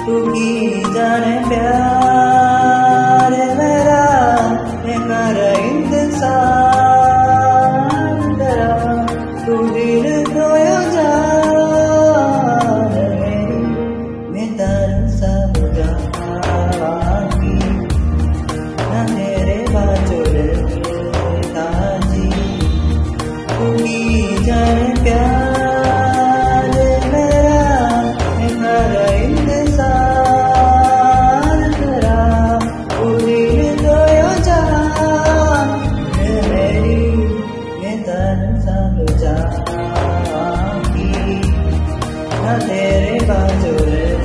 तू की जाने प्यार मेरा कर इंतजार तेरा तू दिल खोया जा मैं तरसा जाऊंगी ना तेरे बाजुर ताजी तू की जाने प्यार मेरा कर इंतजार तेरा तू दिल खोया जा मेरी मैं तरसा जाऊंगी ना तेरे बाजुर